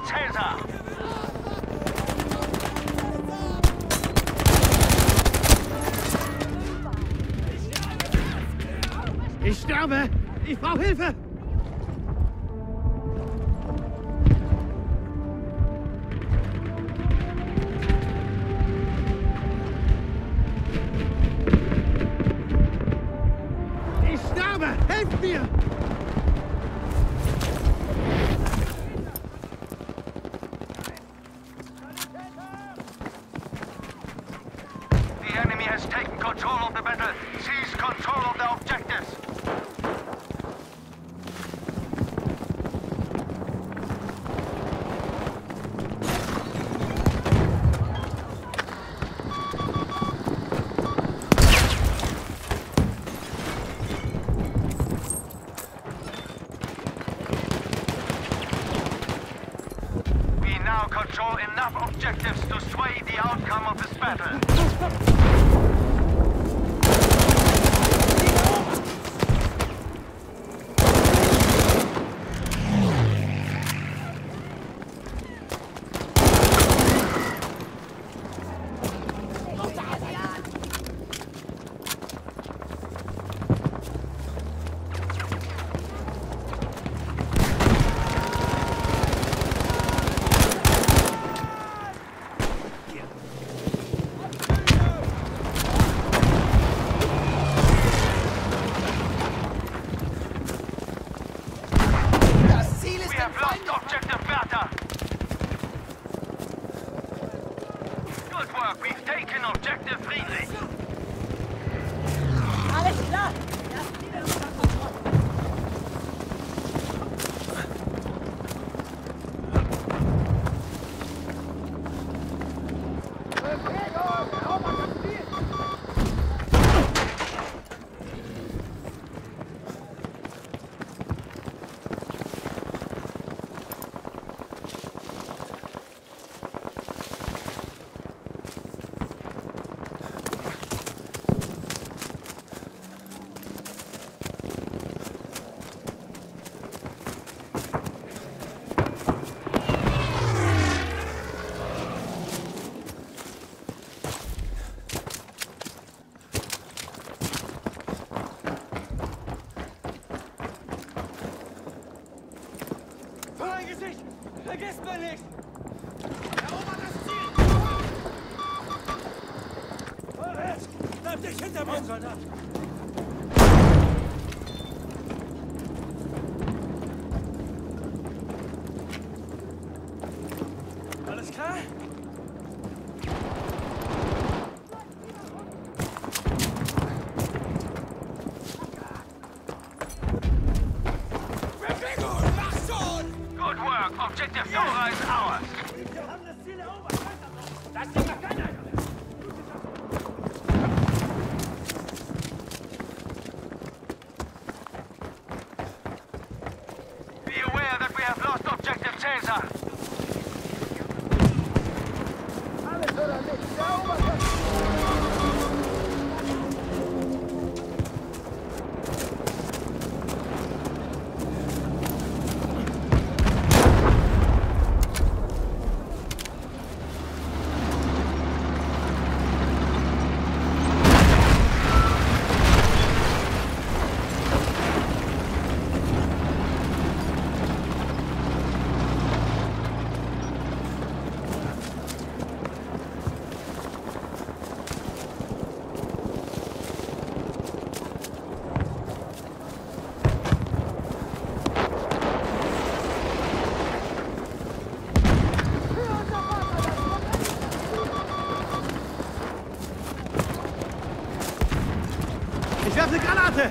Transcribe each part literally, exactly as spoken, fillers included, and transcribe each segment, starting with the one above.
Caesar. Ich sterbe! Ich brauche Hilfe! Ich sterbe! Helft mir! The enemy has taken control of the battle. Seize control of the objectives. We now control enough objectives to sway the outcome of this battle. Good work. We've taken objective Friedrich. Alles klar! Vergesst mal nicht! Erobert das Ziel! Vorwärts! Bleib dich hinter mir, Soldat! Alles klar? Good work. Objective Dora is ours. Wir haben das Ziel erobert! Das Ding macht keiner! Be aware that we have lost objective Caesar. Alles oder nichts! Erobert das! Ich werfe eine Granate!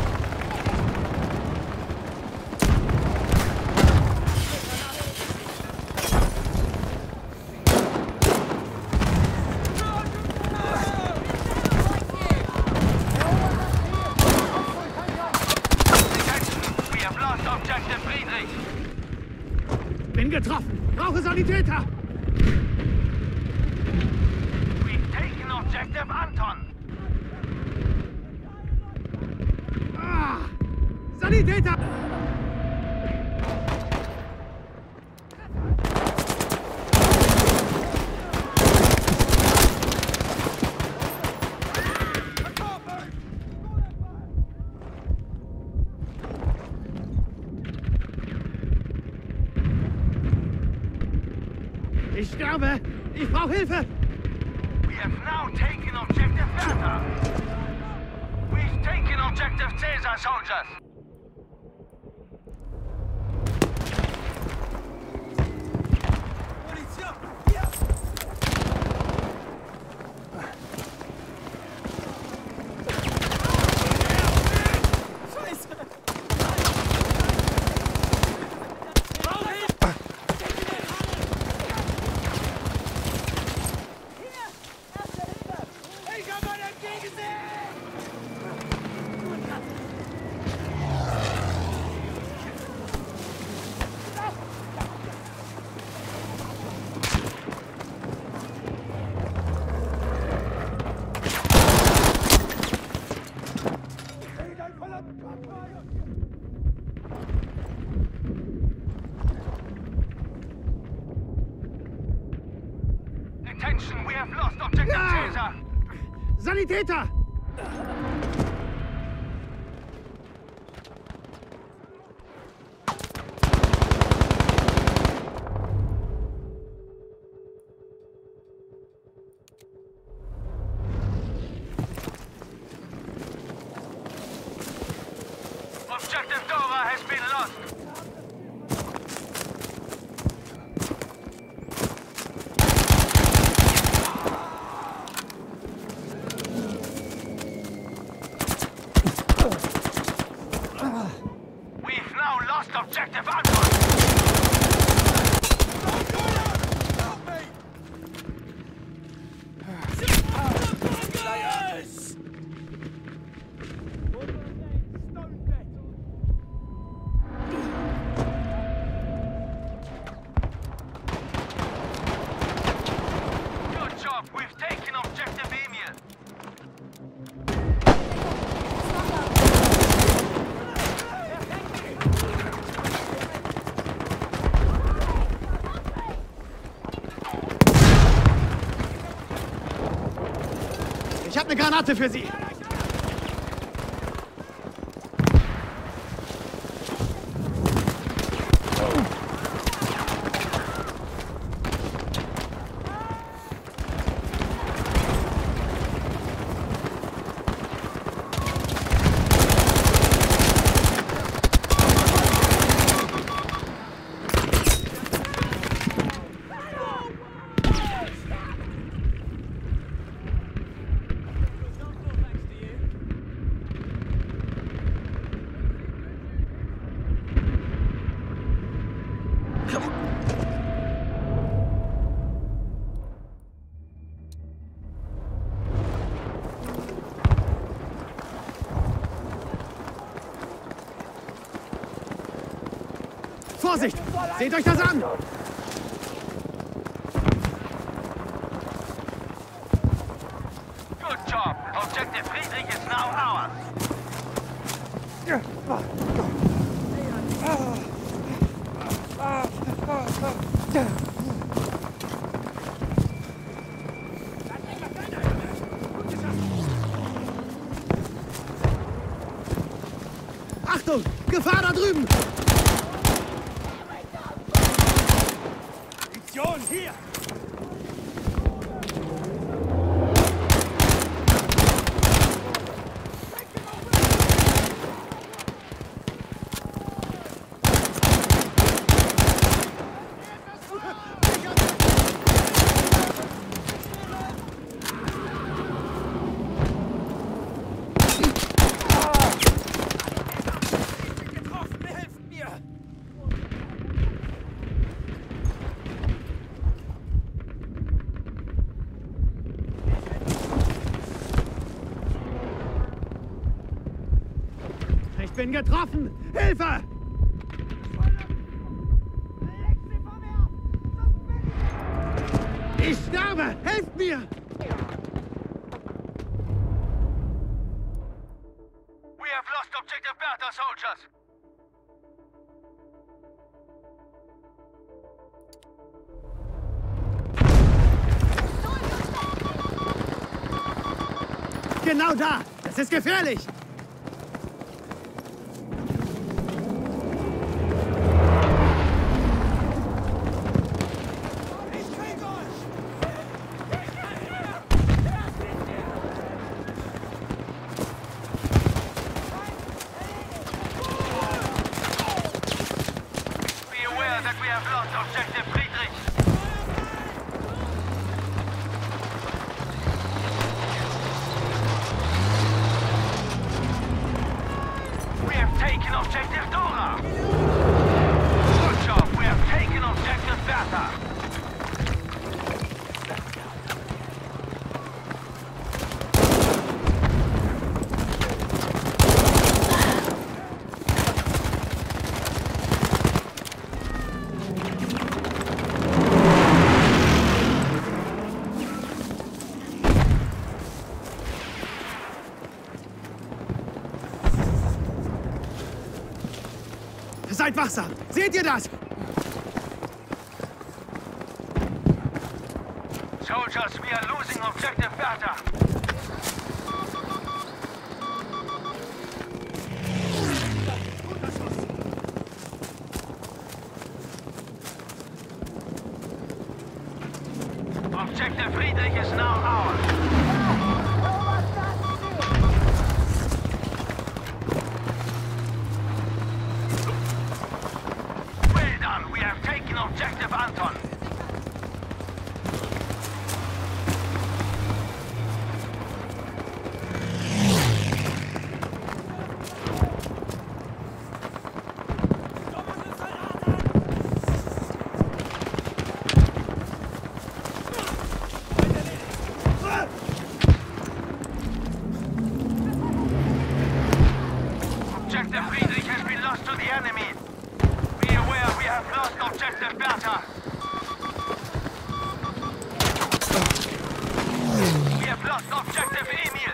We have lost objective Friedrich. Bin getroffen! Brauche Sanitäter! We've taken objective Anton. Ah! Sanitäter! Ich sterbe! Ich brauche Hilfe! We have now taken objective Bertha. We've taken objective Caesar, soldiers. Munition! Hier! Scheiße! Ich hab einen entgegensehen! Attention, we have lost objective Ja! Caesar. Sanitäter! Objective Dora has been lost. We've now lost objective Alpha. Help me! Yes! Good job. We've taken objective Emil. Ich habe eine Granate für Sie! Vorsicht! Seht euch das an! Good job. Objective Friedrich is now ours. Achtung! Gefahr da drüben! Munition hier! Getroffen, wer hilft mir? Ich bin getroffen! Hilfe! Ich sterbe! Helft mir! We have lost objective Bertha, soldiers. Genau da! Das ist gefährlich! Ich krieg have lost objective Friedrich. We have taken objective Dora. Good job. We have taken objective Bertha. Seid wachsam! Seht ihr das? Soldiers, we are losing objective Bertha. Objective Friedrich is now ours. Objective Anton. Objective Friedrich has been lost to the enemy. Be aware we have lost objective Bertha. We have lost objective Emil.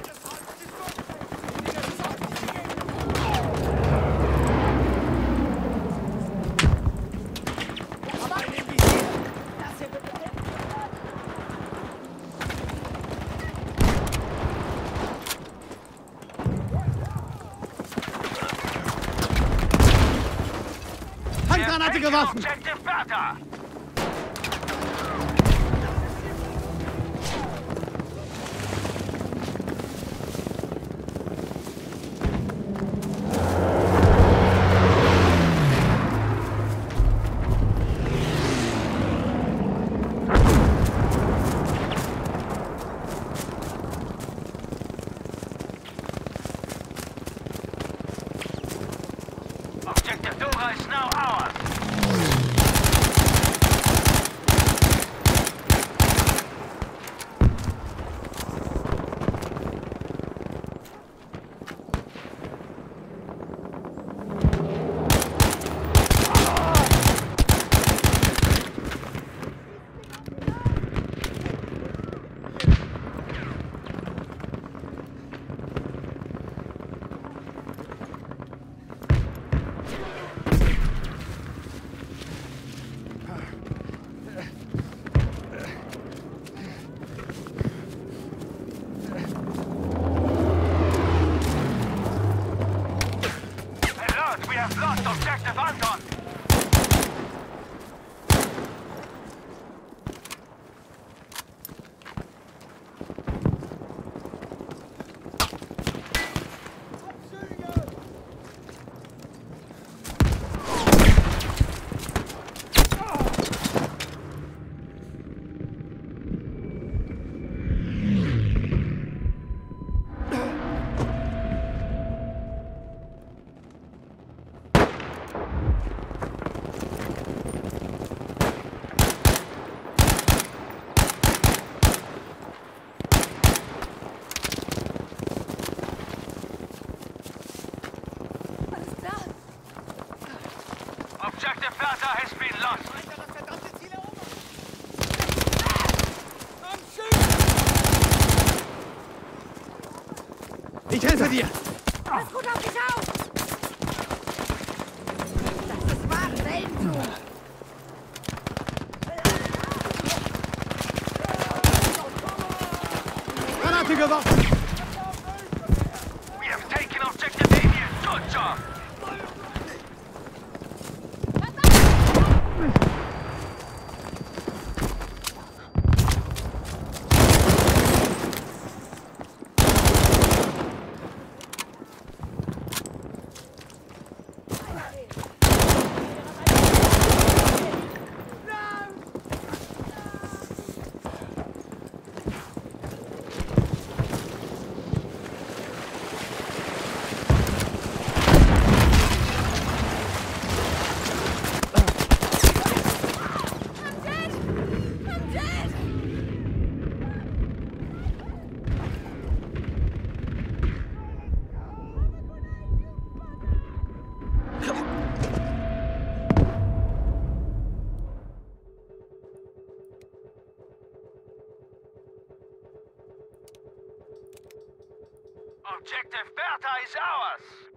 Handgranate geworfen! Objective Bertha. Objective Dora is now ours. We have lost objective Anton. Objective Bertha has been lost. Ich helfe dir! Pass gut auf dich auf! Das ist wahre Wellenflug! Granate geworfen! We have taken objective Emil. Good job. Objective Bertha is ours!